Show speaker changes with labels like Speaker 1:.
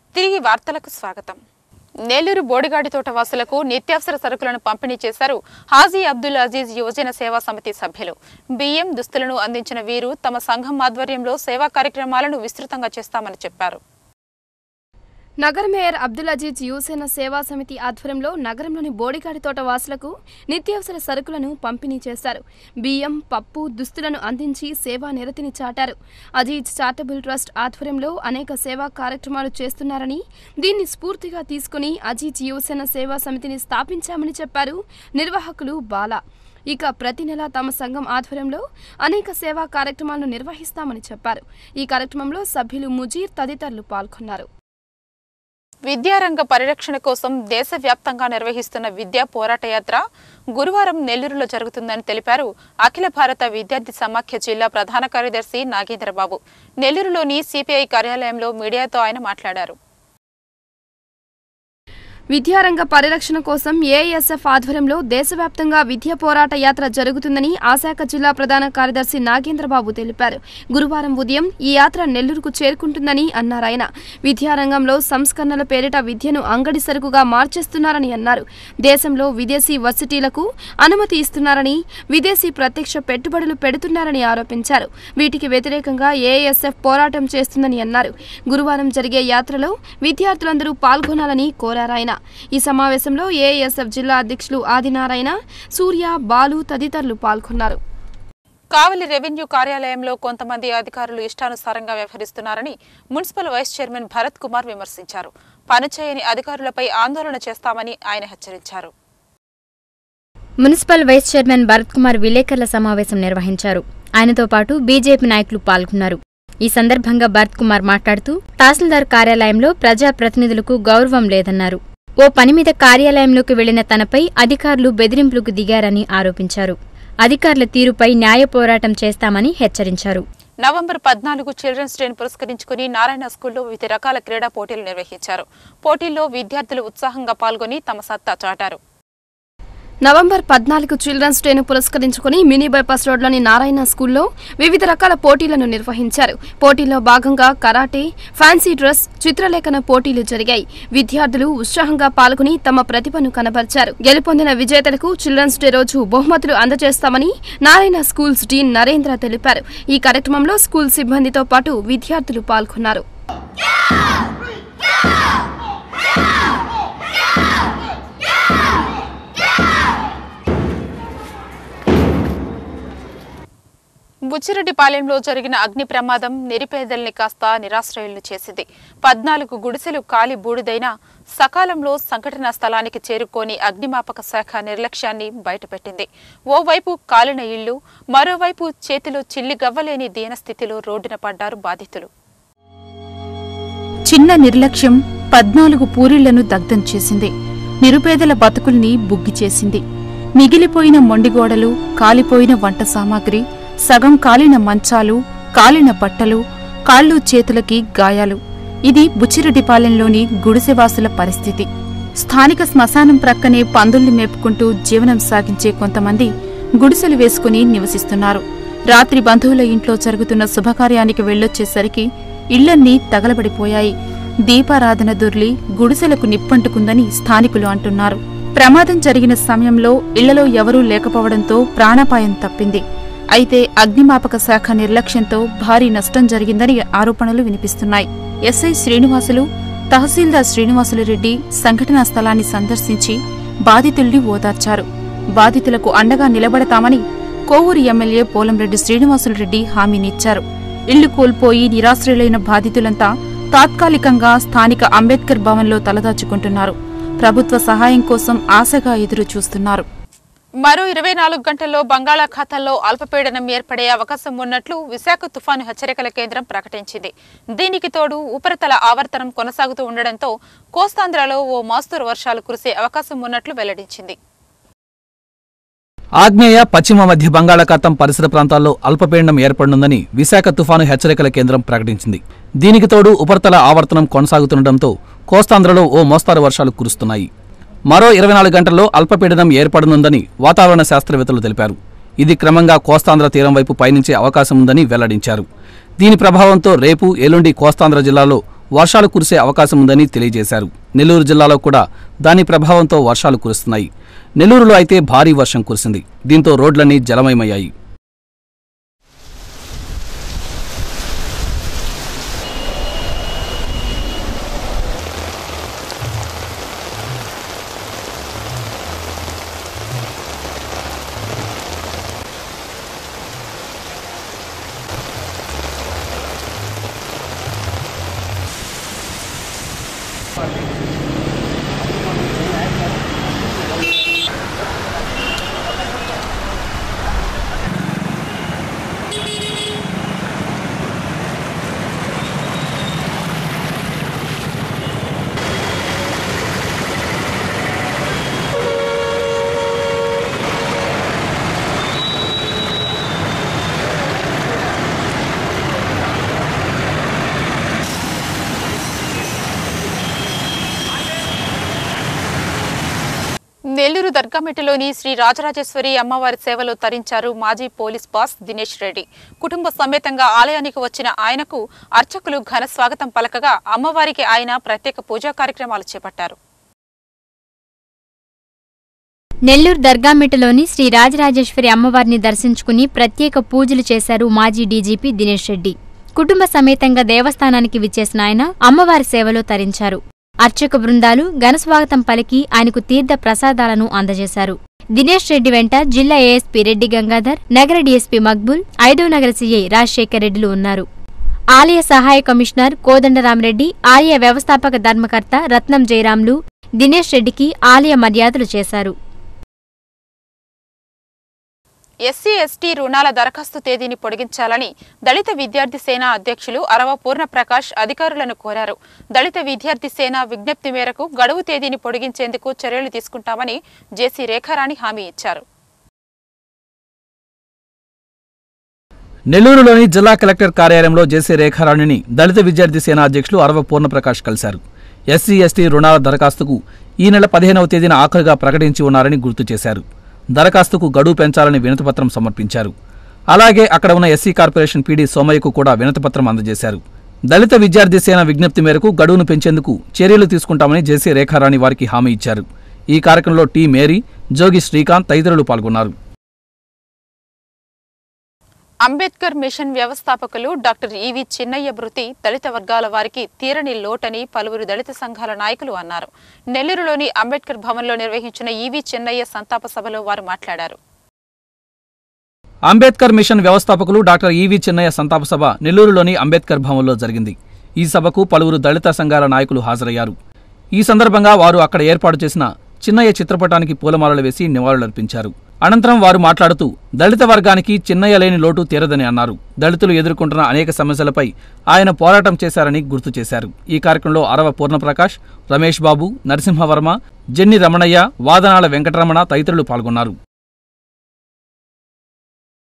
Speaker 1: తిరిగి వార్తలకు స్వాగతం. నెల్లూరు బోడిగాడి తోట వాసులకు నిత్యావసర సరుకులను పంపిణీ చేశారు హాజీ అబ్దుల్ అజీజ్ యువజన సేవా సమితి సభ్యులు. బియ్యం, దుస్తులను అందించిన వీరు తమ సంఘం ఆధ్వర్యంలో సేవా కార్యక్రమాలను విస్తృతంగా చేస్తామని చెప్పారు.
Speaker 2: నగర మేయర్ అబ్దుల్ అజీజ్ యువసేన సేవా సమితి ఆధ్వర్యంలో నగరంలోని బోడిగాడి తోట వాసులకు నిత్యావసర సరుకులను పంపిణీ చేశారు. బియ్యం, పప్పు, దుస్తులను అందించి సేవా నిరతిని చాటారు. అజీజ్ చారిటబుల్ ట్రస్ట్ ఆధ్వర్యంలో అనేక సేవా కార్యక్రమాలు చేస్తున్నారని, దీన్ని స్ఫూర్తిగా తీసుకుని అజీజ్ యువసేన సేవా సమితిని స్థాపించామని చెప్పారు నిర్వాహకులు బాల. ఇక ప్రతి నెల తమ సంఘం ఆధ్వర్యంలో అనేక సేవా కార్యక్రమాలను నిర్వహిస్తామని చెప్పారు. ఈ కార్యక్రమంలో సభ్యులు ముజీర్ తదితరులు పాల్గొన్నారు.
Speaker 1: విద్యారంగ పరిరక్షణ కోసం దేశవ్యాప్తంగా నిర్వహిస్తున్న విద్యా పోరాట యాత్ర గురువారం నెల్లూరులో జరుగుతుందని తెలిపారు అఖిల భారత విద్యార్థి సమాఖ్య జిల్లా ప్రధాన కార్యదర్శి నాగేంద్రబాబు. నెల్లూరులోని సిపిఐ కార్యాలయంలో మీడియాతో ఆయన మాట్లాడారు.
Speaker 2: విద్యారంగ పరిరక్షణ కోసం ఏఎస్ఎఫ్ ఆధ్వర్యంలో దేశవ్యాప్తంగా విద్యా పోరాట యాత్ర జరుగుతుందని ఆ శాఖ జిల్లా ప్రధాన కార్యదర్శి నాగేంద్రబాబు తెలిపారు. గురువారం ఉదయం ఈ యాత్ర నెల్లూరుకు చేరుకుంటుందని అన్నారాయన. విద్యారంగంలో సంస్కరణల పేరిట విద్యను అంగడి సరుకుగా మార్చేస్తున్నారని అన్నారు. దేశంలో విదేశీ వర్సిటీలకు అనుమతి ఇస్తున్నారని, విదేశీ ప్రత్యక్ష పెట్టుబడులు పెడుతున్నారని ఆరోపించారు. వీటికి వ్యతిరేకంగా ఏఎస్ఎఫ్ పోరాటం చేస్తుందని అన్నారు. గురువారం జరిగే యాత్రలో విద్యార్థులందరూ పాల్గొనాలని కోరారాయన. ఈ సమావేశంలో ఏఎస్ఎఫ్ జిల్లా అధ్యక్షులు ఆదినారాయణ, సూర్య, బాలు తదితరులు పాల్గొన్నారు.
Speaker 1: కావలి రెవెన్యూ కార్యాలయంలో కొంతమంది అధికారులు ఇష్టానుసారంగా వ్యవహరిస్తున్నారని municipal vice chairman Bharat Kumar విమర్శించారు. పనిచేయని అధికారులపై ఆందోళన చేస్తామని ఆయన హెచ్చరించారు.
Speaker 3: Municipal vice chairman Bharat Kumar విలేకరుల సమావేశం నిర్వహించారు. ఆయనతో పాటు బీజేపీ నాయకులు పాల్గొన్నారు. ఈ సందర్భంగా భరత్ కుమార్ మాట్లాడుతూ తహసీల్దార్ కార్యాలయంలో ప్రజాప్రతినిధులకు గౌరవం లేదన్నారు. ఓ పని మీద కార్యాలయంలోకి వెళ్లిన తనపై అధికారులు బెదిరింపులకు దిగారని ఆరోపించారు. అధికారుల తీరుపై న్యాయ పోరాటం చేస్తామని హెచ్చరించారు.
Speaker 1: నవంబర్ 14 చిల్డ్రన్స్ డేను పురస్కరించుకుని నారాయణ స్కూల్లో వివిధ రకాల క్రీడా పోటీలు నిర్వహించారు. పోటీల్లో విద్యార్థులు ఉత్సాహంగా పాల్గొని తమ సత్తా చాటారు.
Speaker 2: నవంబర్ 14 చిల్డ్రన్స్ డేను పురస్కరించుకుని మినీ బైపాస్ రోడ్లోని నారాయణ స్కూల్లో వివిధ రకాల పోటీలను నిర్వహించారు. పోటీల్లో భాగంగా కరాటే, ఫ్యాన్సీ డ్రెస్, చిత్రలేఖన పోటీలు జరిగాయి. విద్యార్థులు ఉత్సాహంగా పాల్గొని తమ ప్రతిభను కనబర్చారు. గెలుపొందిన విజేతలకు చిల్డ్రన్స్ డే రోజు బహుమతులు అందజేస్తామని నారాయణ స్కూల్స్ డీన్ నరేంద్ర తెలిపారు. ఈ కార్యక్రమంలో స్కూల్ సిబ్బందితో పాటు విద్యార్థులు పాల్గొన్నారు.
Speaker 1: బుచ్చిరెడ్డిపాలెంలో జరిగిన అగ్ని ప్రమాదం నిరుపేదల్ని కాస్త నిరాశ్రయులను చేసింది. 14 గుడిసెలు కాలి బూడిదైనా సకాలంలో సంఘటనా స్థలానికి చేరుకోని అగ్నిమాపక శాఖ నిర్లక్ష్యాన్ని బయటపెట్టింది. ఓవైపు కాలిన ఇళ్లు, మరోవైపు చేతిలో చిల్లి గవ్వలేని దీనస్థితిలో రోడ్డున పడ్డారు బాధితులు.
Speaker 4: చిన్న నిర్లక్ష్యం 14 పూరిళ్లను దగ్ధం చేసింది. నిరుపేదల బతుకుల్ని బుగ్గి చేసింది. మిగిలిపోయిన మొండిగోడలు, కాలిపోయిన వంట సామాగ్రి, సగం కాలిన మంచాలు, కాలిన బట్టలు, కాళ్ళు చేతులకి గాయాలు. ఇది బుచ్చిరెడ్డిపాలెంలోని గుడిసెవాసుల పరిస్థితి. స్థానిక శ్మశానం ప్రక్కనే పందుల్ని మేపుకుంటూ జీవనం సాగించే కొంతమంది గుడిసెలు వేసుకుని నివసిస్తున్నారు. రాత్రి బంధువుల ఇంట్లో జరుగుతున్న శుభకార్యానికి వెళ్లొచ్చేసరికి ఇళ్లన్నీ తగలబడిపోయాయి. దీపారాధన దొర్లి గుడిసెలకు నిప్పంటుకుందని స్థానికులు అంటున్నారు. ప్రమాదం జరిగిన సమయంలో ఇళ్లలో ఎవరూ లేకపోవడంతో ప్రాణాపాయం తప్పింది. అయితే అగ్నిమాపక శాఖ నిర్లక్ష్యంతో భారీ నష్టం జరిగిందని ఆరోపణలు వినిపిస్తున్నాయి. ఎస్ఐ శ్రీనివాసులు, తహసీల్దార్ శ్రీనివాసులు రెడ్డి సంఘటనా స్థలాన్ని సందర్శించి బాధితుల్ని ఓదార్చారు. బాధితులకు అండగా నిలబడతామని కోవూరు ఎమ్మెల్యే పోలంరెడ్డి శ్రీనివాసులు రెడ్డి హామీనిచ్చారు. ఇళ్లు కోల్పోయి నిరాశ్రయులైన బాధితులంతా తాత్కాలికంగా స్థానిక అంబేద్కర్ భవన్లో తలదాచుకుంటున్నారు. ప్రభుత్వ సహాయం కోసం ఆశగా ఎదురు చూస్తున్నారు.
Speaker 1: మరో 24 గంటల్లో బంగాళాఖాతంలో అల్పపీడనం ఏర్పడే అవకాశం ఉన్నట్లు విశాఖ తుఫాను హెచ్చరికల కేంద్రం ప్రకటించింది. దీనికి తోడు ఉపరితల ఆవర్తనం కొనసాగుతూ ఉండడంతో కోస్తాంధ్రలో ఓ మోస్తరు వర్షాలు కురిసే అవకాశం ఉన్నట్లు వెల్లడించింది.
Speaker 5: ఆగ్నేయ పశ్చిమ మధ్య బంగాళాఖాతం పరిసర ప్రాంతాల్లో అల్పపీడనం ఏర్పడనుందని విశాఖ తుఫాను హెచ్చరికల కేంద్రం ప్రకటించింది. దీనికి తోడు ఉపరితల ఆవర్తనం కొనసాగుతుండటంతో కోస్తాంధ్రలో ఓ మోస్తరు వర్షాలు కురుస్తున్నాయి. మరో 24 గంటల్లో అల్పపీడనం ఏర్పడనుందని వాతావరణ శాస్త్రవేత్తలు తెలిపారు. ఇది క్రమంగా కోస్తాంధ్ర తీరం వైపు పయనించే అవకాశం ఉందని వెల్లడించారు. దీని ప్రభావంతో రేపు, ఎల్లుండి కోస్తాంధ్ర జిల్లాలో వర్షాలు కురిసే అవకాశం ఉందని తెలియజేశారు. నెల్లూరు జిల్లాలో కూడా దాని ప్రభావంతో వర్షాలు కురుస్తున్నాయి. నెల్లూరులో అయితే భారీ వర్షం కురిసింది. దీంతో రోడ్లన్నీ జలమయమయ్యాయి.
Speaker 1: నెల్లూరు దర్గామెట్టలోని శ్రీ రాజరాజేశ్వరి అమ్మవారి సేవలో తరించారు మాజీ పోలీస్ బాస్ దినేష్ రెడ్డి. కుటుంబ సమేతంగా ఆలయానికి వచ్చిన ఆయనకు అర్చకులు ఘన స్వాగతం పలకగా అమ్మవారికి ఆయన ప్రత్యేక పూజా కార్యక్రమాలు చేపట్టారు.
Speaker 3: నెల్లూరు దర్గామిట్టలోని శ్రీ రాజరాజేశ్వరి అమ్మవారిని దర్శించుకుని ప్రత్యేక పూజలు చేశారు మాజీ డీజీపీ దినేష్ రెడ్డి. కుటుంబ సమేతంగా దేవస్థానానికి విచ్చేసిన ఆయన అమ్మవారి సేవలో తరించారు. అర్చక బృందాలు ఘనస్వాగతం పలికి ఆయనకు తీర్థ ప్రసాదాలను అందజేశారు. దినేష్ రెడ్డి వెంట జిల్లా ఏఎస్పీ రెడ్డి గంగాధర్, నగర డీఎస్పీ మక్బుల్, 5వ నగర సీఐ రాజశేఖర్ రెడ్డిలు ఉన్నారు. ఆలయ సహాయ కమిషనర్ కోదండరామరెడ్డి, ఆలయ వ్యవస్థాపక ధర్మకర్త రత్నం జయరాంలు దినేష్ రెడ్డికి ఆలయ మర్యాదలు చేశారు.
Speaker 1: ఎస్సీ ఎస్టీ రుణాల దరఖాస్తు తేదీని పొడిగించాలని దళిత విద్యార్థి సేన అధ్యక్షులు అరవ పూర్ణప్రకాష్ అధికారులను కోరారు. దళిత విద్యార్థి సేన విజ్ఞప్తి మేరకు గడువు తేదీని పొడిగించేందుకు చర్యలు తీసుకుంటామని జేసీ రేఖారాణి హామీ ఇచ్చారు.
Speaker 5: నెల్లూరులోని జిల్లా కలెక్టర్ కార్యాలయంలో జేసీ రేఖారాణిని దళిత విద్యార్థి సేన అధ్యక్షులు అరవ పూర్ణప్రకాష్ కలిశారు. ఎస్సీ ఎస్టీ రుణాల దరఖాస్తుకు ఈ నెల 15వ తేదీన ఆఖరుగా ప్రకటించి ఉన్నారని గుర్తు చేశారు. దరఖాస్తుకు గడువు పెంచాలని వినతిపత్రం సమర్పించారు. అలాగే అక్కడ ఉన్న ఎస్సీ కార్పొరేషన్ పీడీ సోమయ్యకు కూడా వినతిపత్రం అందజేశారు. దళిత విద్యార్థి సేన విజ్ఞప్తి మేరకు గడువును పెంచేందుకు చర్యలు తీసుకుంటామని జేసీ రేఖారాణి వారికి హామీ ఇచ్చారు. ఈ కార్యక్రమంలో టీ మేరీ, జోగి శ్రీకాంత్ తదితరులు పాల్గొన్నారు.
Speaker 1: అంబేద్కర్ మిషన్ వ్యవస్థాపకులు డాక్టర్ ఈవి చిన్నయ్య మృతి దళిత వర్గాల వారికి తీరని లోటని పలువురు దళిత సంఘాల నాయకులు అన్నారు. నెల్లూరులోని అంబేద్కర్ భవన్లో నిర్వహించిన ఈవి చిన్నయ్య సంతాప సభలో వారు మాట్లాడారు.
Speaker 5: అంబేద్కర్ మిషన్ వ్యవస్థాపకులు డాక్టర్ ఈవి చిన్నయ్య సంతాప సభ నెల్లూరులోని అంబేద్కర్ భవన్లో జరిగింది. ఈ సభకు పలువురు దళిత సంఘాల నాయకులు హాజరయ్యారు. ఈ సందర్భంగా వారు అక్కడ ఏర్పాటు చేసిన చిన్నయ్య చిత్రపటానికి పూలమాలలు వేసి నివాళులర్పించారు. అనంతరం వారు మాట్లాడుతూ దళిత వర్గానికి చిన్నయ్య లేని లోటు తీరదని అన్నారు. దళితులు ఎదుర్కొంటున్న అనేక సమస్యలపై ఆయన పోరాటం చేశారని గుర్తు చేశారు. ఈ కార్యక్రమంలో అరవ పూర్ణప్రకాష్, రమేష్ బాబు, నరసింహవర్మ, జెన్ని రమణయ్య, వాదనాల వెంకటరమణ తదితరులు పాల్గొన్నారు.